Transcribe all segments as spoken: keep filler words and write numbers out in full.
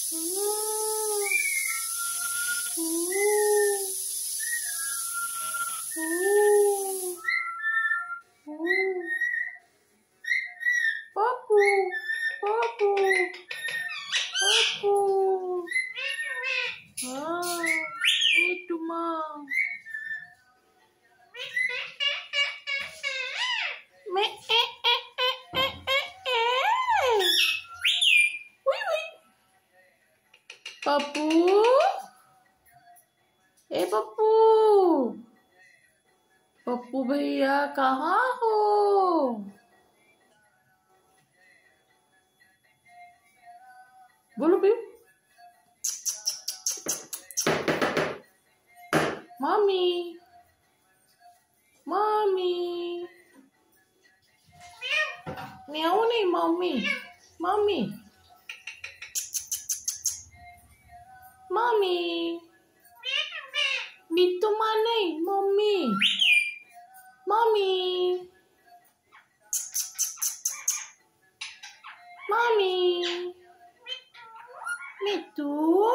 Papu, papu, papu. Ah, itu mah. Me eh eh eh eh eh eh. Wih wih. Papu. Eh Pappu, Pappu भैया कहाँ हो? बोलो भी। Mummy, mummy, म्याऊ नहीं mummy, mummy, mummy, dito mana mami, mami, mami, mitu,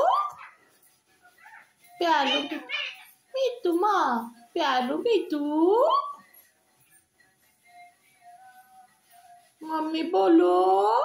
piano, mitu ma, piano mitu, mami bolo.